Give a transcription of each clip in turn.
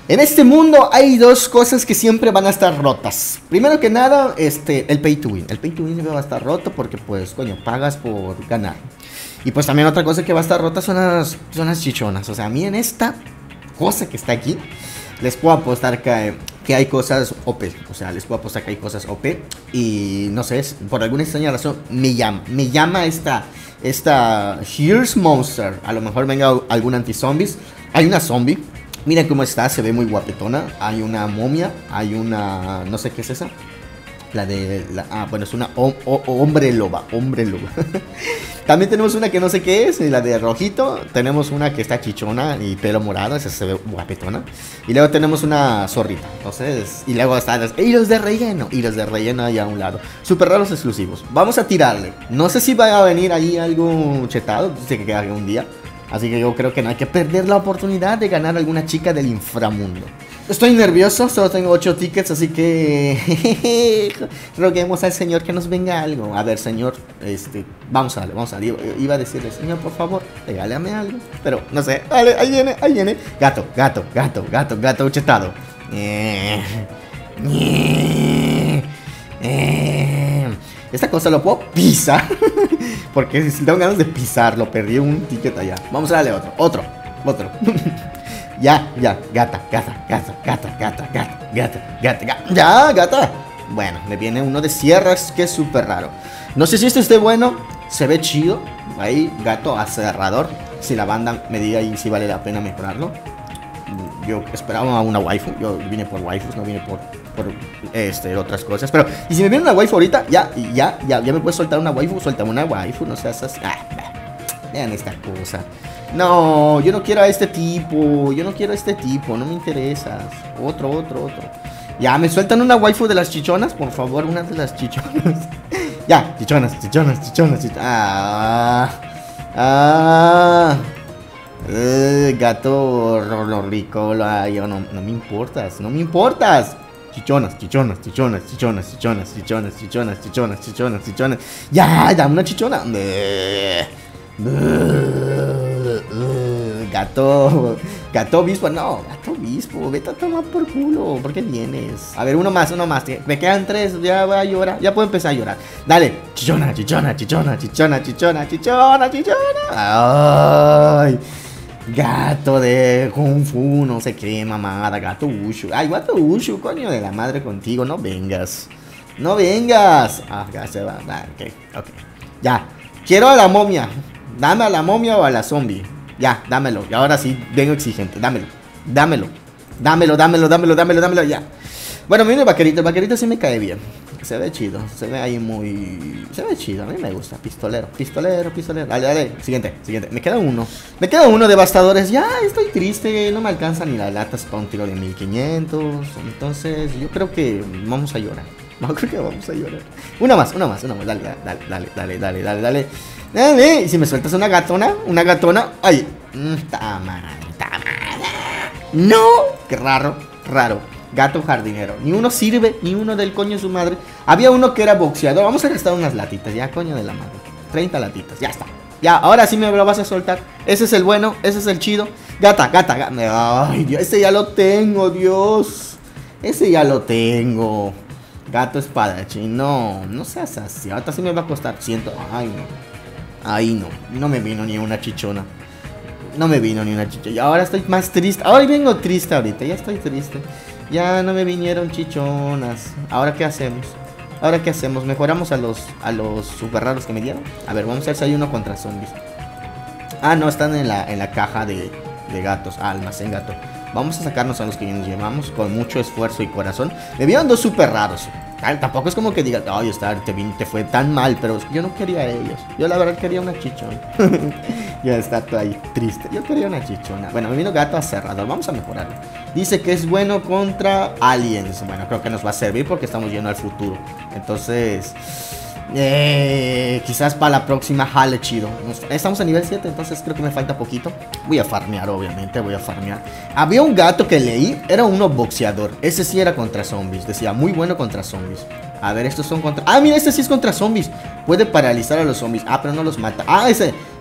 En este mundo hay dos cosas que siempre van a estar rotas. Primero que nada, el pay to win. El pay to win siempre va a estar roto porque, pues, coño, pagas por ganar. Y pues también otra cosa que va a estar rota son las chichonas. O sea, a mí en esta cosa que está aquí, les puedo apostar que hay cosas OP. O sea, les puedo apostar que hay cosas OP. Y no sé, por alguna extraña razón me llama esta Here's Monster. A lo mejor venga algún anti-zombies. Hay una zombie. Mira cómo está, se ve muy guapetona. Hay una momia, hay una... no sé qué es esa. Bueno, es una hombre loba. También tenemos una que no sé qué es, la de rojito. Tenemos una que está chichona y pelo morado, esa se ve guapetona. Y luego tenemos una zorrita. Entonces, y luego están los de relleno. Y los de relleno ahí a un lado. Super raros exclusivos. Vamos a tirarle. No sé si va a venir ahí algo chetado. Dice que queda un día. Así que yo creo que no hay que perder la oportunidad de ganar a alguna chica del inframundo. Estoy nervioso, solo tengo 8 tickets, así que roguemos al señor que nos venga algo. A ver, señor, vamos a darle. Iba a decirle, señor, por favor, regálame algo. Pero no sé, vale, ahí viene. Gato chetado. Esta cosa lo puedo pisar. Porque si tengo ganas de pisarlo, perdí un ticket allá. Vamos a darle otro. Ya, gata. Ya, gata. Bueno, me viene uno de sierras que es súper raro. No sé si este esté bueno. Se ve chido. Ahí, gato aserrador. Si la banda me diga y si vale la pena mejorarlo. Yo esperaba una waifu. Yo vine por waifus, no vine por otras cosas. Pero, y si me viene una waifu ahorita, ya me puedes soltar una waifu. Suéltame una waifu, no seas así. Vean esta cosa. No, yo no quiero a este tipo. No me interesas. Otro. Ya, me sueltan una waifu de las chichonas, por favor, una de las chichonas. Ya, chichonas. Gato rico, yo no me importas. Chichonas. Ya, dame una chichona. Gato obispo, no, gato obispo, vete a tomar por culo. ¿Por qué vienes? A ver, uno más, me quedan 3, ya voy a llorar, ya puedo empezar a llorar. Dale, chichona. Ay, gato de Kung Fu, no sé qué mamada, gato Ushu. Ay, gato Ushu, coño de la madre contigo, no vengas. Ya se va, ok. Ya, quiero a la momia. Dame a la momia o a la zombie. Ya, dámelo. Y ahora sí, vengo exigente. Dámelo, ya. Bueno, mira el vaquerito sí me cae bien. Se ve chido, se ve chido, a mí me gusta. Pistolero. Dale, siguiente. Me queda uno, devastadores. Ya, estoy triste, no me alcanza ni la lata para un tiro de 1500. Entonces, yo creo que vamos a llorar. Una más. Dale. Y si me sueltas una gatona. Ay, está mal. No, qué raro. Gato jardinero. Ni uno sirve, ni uno del coño de su madre. Había uno que era boxeador. Vamos a gastar unas latitas, ya, coño de la madre. 30 latitas, ya está. Ya, ahora sí me lo vas a soltar. Ese es el bueno, ese es el chido. Gata. Ay, Dios, ese ya lo tengo, Dios. Gato espadachín, no seas así. Ahorita sí me va a costar 100. Ay, no me vino ni una chichona. Y ahora estoy más triste. Ahora vengo triste ahorita, ya estoy triste. Ya no me vinieron chichonas. ¿Ahora qué hacemos? ¿Mejoramos a los super raros que me dieron? A ver, vamos a ver si hay uno contra zombies. Ah, no, están en la caja de gatos. Almacén gato. Vamos a sacarnos a los que nos llevamos con mucho esfuerzo y corazón. Me vieron 2 super raros. Tampoco es como que digan, ay, te fue tan mal, pero yo no quería a ellos. Yo la verdad quería una chichona. Ya está todo ahí triste. Yo quería una chichona. Bueno, me vino gato aserrador. Vamos a mejorarlo. Dice que es bueno contra aliens. Bueno, creo que nos va a servir porque estamos yendo al futuro. Entonces, quizás para la próxima jale chido. Estamos a nivel 7, entonces creo que me falta poquito. Voy a farmear, obviamente, Había un gato que leí, era uno boxeador. Ese sí era contra zombies, decía, muy bueno contra zombies. A ver, estos son contra... mira, este sí es contra zombies. Puede paralizar a los zombies, pero no los mata. Ese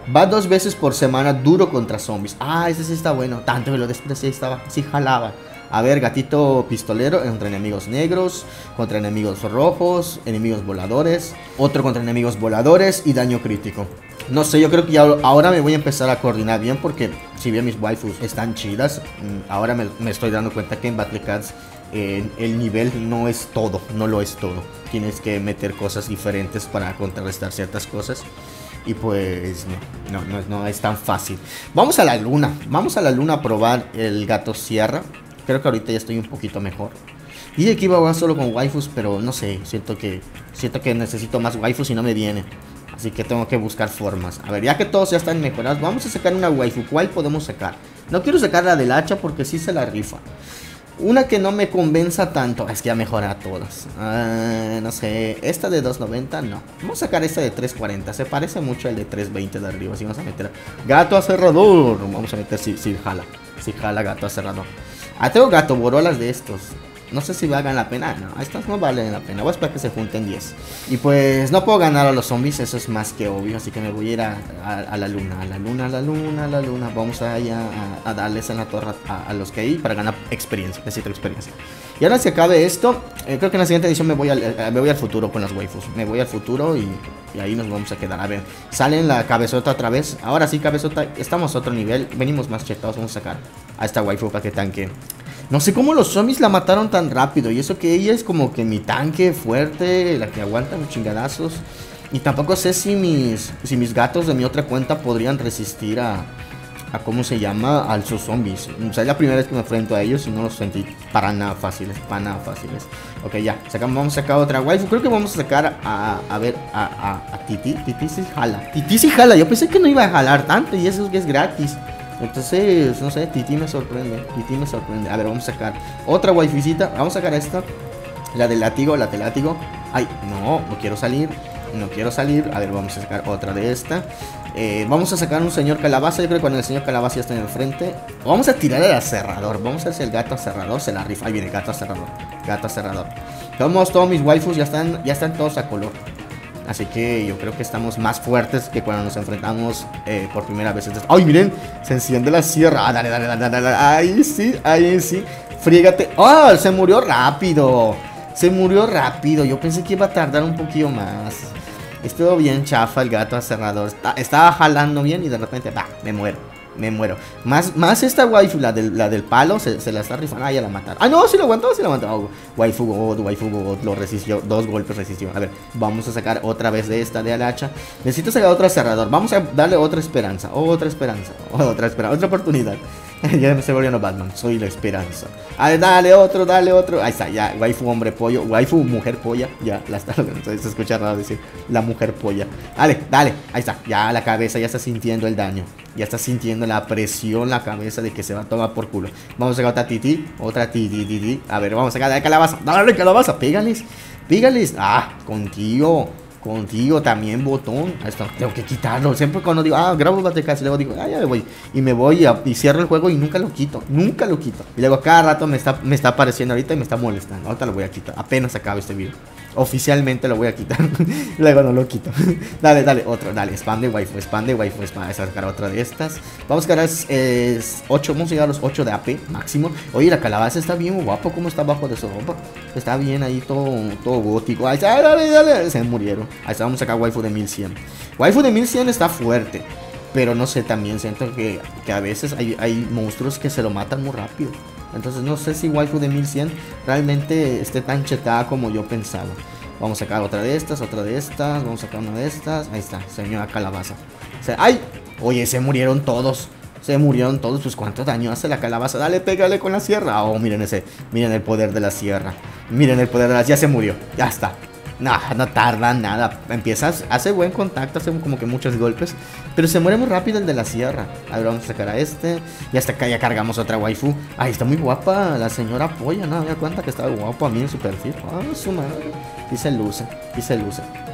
Va 2 veces por semana duro contra zombies. Ah, ese sí está bueno. Tanto que lo desprecié, estaba, sí jalaba. A ver, gatito pistolero contra enemigos negros, contra enemigos rojos, enemigos voladores, otro contra enemigos voladores y daño crítico. No sé, yo creo que ya ahora me voy a empezar a coordinar bien porque si bien mis waifus están chidas, ahora me estoy dando cuenta que en Battle Cats el nivel no es todo, no lo es todo. Tienes que meter cosas diferentes para contrarrestar ciertas cosas. Y pues no es tan fácil. Vamos a la luna a probar el gato sierra. Creo que ahorita ya estoy un poquito mejor. Dije que iba a jugar solo con waifus, pero no sé, siento que necesito más waifus y no me viene. Así que tengo que buscar formas. A ver, ya que todos ya están mejorados, vamos a sacar una waifu. ¿Cuál podemos sacar? No quiero sacar la del hacha porque sí se la rifa. Una que no me convenza tanto. Es que ya mejora todas. No sé. Esta de 290, no. Vamos a sacar esta de 340. Se parece mucho al de 320 de arriba. Así vamos a meter gato aserrador. Vamos a meter si jala. Si jala gato aserrador. Tengo gato borolas de estos. No sé si valgan la pena. No, estas no valen la pena. Voy a esperar que se junten 10. Y pues no puedo ganar a los zombies. Eso es más que obvio. Así que me voy a ir a la luna. A la luna. Vamos a darles en la torre a los que hay para ganar experiencia. Necesito experiencia. Y ahora si acabe esto, creo que en la siguiente edición me voy al futuro con las waifus. Me voy al futuro y ahí nos vamos a quedar. A ver, salen la cabezota otra vez. Ahora sí, cabezota. Estamos a otro nivel. Venimos más chetados. Vamos a sacar a esta waifu para que tanque. No sé cómo los zombies la mataron tan rápido. Y eso que ella es como que mi tanque fuerte, la que aguanta los chingadazos. Y tampoco sé si mis gatos de mi otra cuenta podrían resistir a ¿cómo se llama? A sus zombies. O sea, es la primera vez que me enfrento a ellos y no los sentí para nada fáciles. Ok, ya. Vamos a sacar otra waifu. Creo que vamos a sacar a Titi. Titi sí jala. Titi sí jala. Yo pensé que no iba a jalar tanto y eso es gratis. Entonces, no sé, Titi me sorprende. A ver, vamos a sacar otra waifucita. Vamos a sacar esta. La del látigo. Ay, no quiero salir. A ver, vamos a sacar otra de esta. Vamos a sacar un señor calabaza. Yo creo que cuando el señor calabaza ya está en el frente, vamos a tirar el aserrador. Vamos a ver si el gato aserrador se la rifa. Ahí viene el gato aserrador. Todos mis waifus ya están todos a color. Así que yo creo que estamos más fuertes que cuando nos enfrentamos por primera vez. ¡Ay, miren! Se enciende la sierra. Dale. Ahí sí. Frígate. ¡Oh! Se murió rápido. Yo pensé que iba a tardar un poquito más. Estuvo bien chafa el gato aserrador. Estaba jalando bien y de repente, me muero. Más esta waifu, la del palo, se la está rifando. Ya la mataron. No, sí lo aguantó. Waifu God, lo resistió. 2 golpes resistió. A ver, vamos a sacar otra vez de esta de al hacha. Necesito sacar otro aserrador. Vamos a darle otra esperanza. Otra oportunidad. Ya se volvió Batman, soy la esperanza. A ver, dale otro. Ahí está, ya, waifu hombre pollo, waifu mujer polla. Ya, la está logrando, se escucha raro decir la mujer polla. Dale, ahí está, ya la cabeza ya está sintiendo el daño. Ya está sintiendo la presión la cabeza de que se va a tomar por culo. Vamos a sacar otra titi. A ver, vamos a sacar la calabaza. Dale calabaza, pégales. Contigo también, botón. Ahí está, tengo que quitarlo. Siempre cuando digo, grabo Battle Cats, y luego digo, ya me voy. Y me voy y cierro el juego y nunca lo quito. Y luego cada rato me está apareciendo ahorita y me está molestando. Ahorita lo voy a quitar. Apenas acabe este video. Oficialmente lo voy a quitar. Luego no lo quito. Dale, otro. Dale, spam de waifu. Vamos a sacar otra de estas. Vamos a sacar 8. Vamos a llegar a los 8 de AP máximo. Oye, la calabaza está bien guapo. ¿Cómo está abajo de su ropa? Está bien ahí, todo gótico. Ahí está, dale. Se murieron. Ahí está, vamos a sacar waifu de 1100. Waifu de 1100 está fuerte. Pero no sé, también siento que a veces hay monstruos que se lo matan muy rápido. Entonces no sé si waifu de 1100 realmente esté tan chetada como yo pensaba. Vamos a sacar otra de estas. Vamos a sacar una de estas. Ahí está, señora calabaza. ¡Ay! Oye, se murieron todos. Pues cuánto daño hace la calabaza. Dale, pégale con la sierra. Miren el poder de la sierra. Ya se murió, ya está. No tarda nada. Hace buen contacto, hace como que muchos golpes, pero se muere muy rápido el de la sierra. A ver, vamos a sacar a este. Y hasta acá ya cargamos otra waifu. Ay, está muy guapa la señora polla. No me da cuenta que estaba guapa a mí en su perfil. Su madre. Y se luce.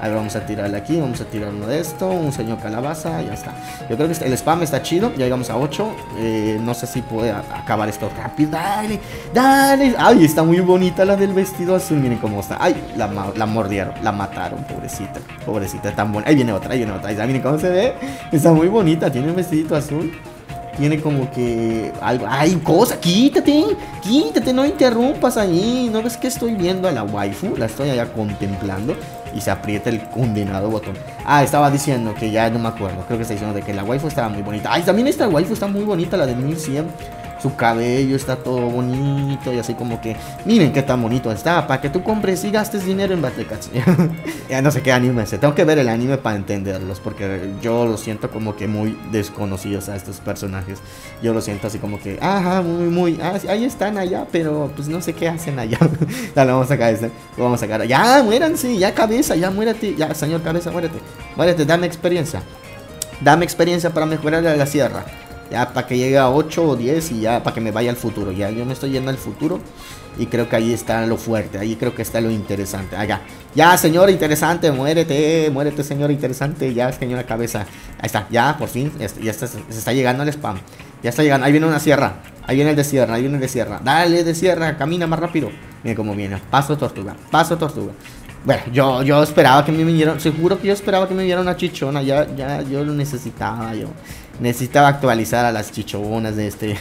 A ver, vamos a tirarle aquí, vamos a tirar uno de esto, un señor calabaza, ya está. Yo creo que el spam está chido, ya llegamos a 8. No sé si puede acabar esto rápido. Dale, dale. Ay, está muy bonita la del vestido azul, miren cómo está. Ay, la mordieron, la mataron, pobrecita. Pobrecita, tan buena. Ahí viene otra, ahí miren cómo se ve. Está muy bonita, tiene un vestidito azul. Tiene como que algo. ¡Ay, cosa! ¡Quítate! ¡Quítate! No interrumpas ahí. ¿No ves que estoy viendo a la waifu? La estoy allá contemplando. Y se aprieta el condenado botón. Ah, estaba diciendo que ya no me acuerdo. Creo que está diciendo de que la waifu estaba muy bonita. ¡Ay, también esta waifu está muy bonita! La de 1100. Su cabello está todo bonito. Y así como que... Miren qué tan bonito está. Para que tú compres y gastes dinero en Battle Cats. Ya no sé qué anime es. Tengo que ver el anime para entenderlos. Porque yo lo siento como que muy desconocidos a estos personajes. Yo lo siento así como que... Ajá, muy... Ah, ahí están allá. Pero pues no sé qué hacen allá. Ya lo vamos a sacar. Lo vamos a sacar. Ya, muéranse. Ya, cabeza. Ya, muérate. Ya, señor cabeza, muérete. Muérete, dame experiencia. Dame experiencia para mejorar la sierra. Ya para que llegue a 8 o 10 y ya para que me vaya al futuro. Ya yo me estoy yendo al futuro. Y creo que ahí está lo fuerte. Ahí creo que está lo interesante. Allá. Ya, señor interesante. Muérete. Muérete, señor interesante. Ya, señora cabeza. Ahí está. Ya, por fin. Ya está, se está llegando el spam. Ya está llegando. Ahí viene una sierra. Ahí viene el de sierra. Ahí viene el de sierra. Dale, de sierra. Camina más rápido. Miren cómo viene. Paso tortuga. Paso tortuga. Bueno, yo esperaba que me vinieran. Seguro que yo esperaba que me viniera una chichona. Ya yo lo necesitaba. Yo necesitaba actualizar a las chichonas de este.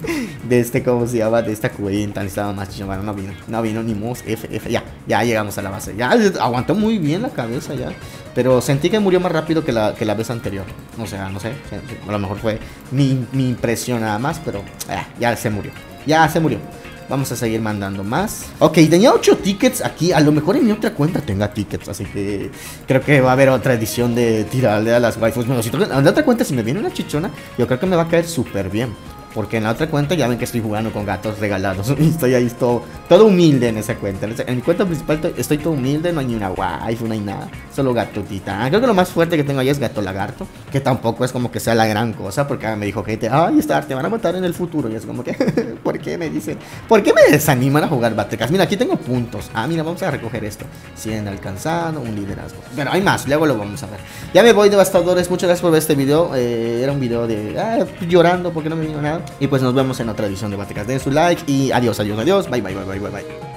De este, ¿cómo se llama? De esta cuenta. Necesitaba más chichona. Bueno, no vino ni mos. F. Ya llegamos a la base. Ya aguantó muy bien la cabeza ya. Pero sentí que murió más rápido que la vez anterior. O sea, no sé. A lo mejor fue mi impresión nada más. Pero ya se murió. Ya se murió. Vamos a seguir mandando más. Ok, tenía 8 tickets aquí. A lo mejor en mi otra cuenta tenga tickets. Así que creo que va a haber otra edición de tirarle a las waifus. Bueno, en la otra cuenta, si me viene una chichona, yo creo que me va a caer súper bien. Porque en la otra cuenta ya ven que estoy jugando con gatos regalados. Y estoy ahí todo humilde en esa cuenta. En mi cuenta principal estoy todo humilde. No hay ni una waifu, no hay nada. Solo gatotita. Creo que lo más fuerte que tengo ahí es gato lagarto. Que tampoco es como que sea la gran cosa. Porque me dijo gente, ay, te van a matar en el futuro. Y es como que, ¿por qué me dicen? ¿Por qué me desaniman a jugar Battle Cats? Mira, aquí tengo puntos. Mira, vamos a recoger esto. 100 alcanzado, un liderazgo. Pero hay más, luego lo vamos a ver. Ya me voy, devastadores. Muchas gracias por ver este video. Era un video de llorando porque no me vino nada. Y pues nos vemos en otra edición de Battle Cats. Den su like y adiós. Bye.